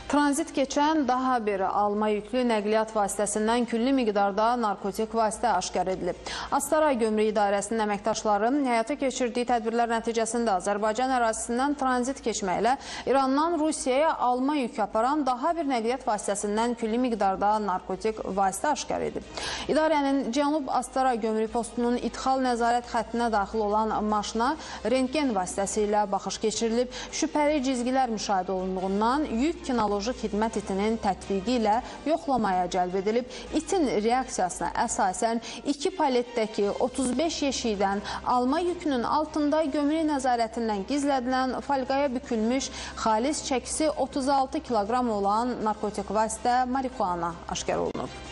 Tranzit keçən daha bir alma yüklü nəqliyyat vasitəsindən külli miqdarda narkotik vasitə aşkar edilib. Astara Gömrük İdarəsinin əməkdaşları həyata keçirdiyi tədbirlər nəticəsində Azərbaycan ərazisindən tranzit keçməklə İrandan Rusiyaya alma yük aparan daha bir nəqliyyat vasitəsindən külli miqdarda narkotik vasitə aşkar edib. İdarənin Cənub Astara Gömrük postunun idxal nəzarət xəttinə daxil olan maşına rentgen vasitəsilə baxış keçirilib. Şübhəli cizgilər müşahidə olunduğundan yük kinoloji xidmət itinin tətbiqi ilə yoxlamaya cəlb edilib. İtin reaksiyasına əsasən 2 paletdəki 35 yeşikdən alma yükünün altında gömrük nəzarətindən gizlədilən falqaya bükülmüş xalis çəkisi 36 kiloqram olan narkotik vasitə marixuana aşkar olunub.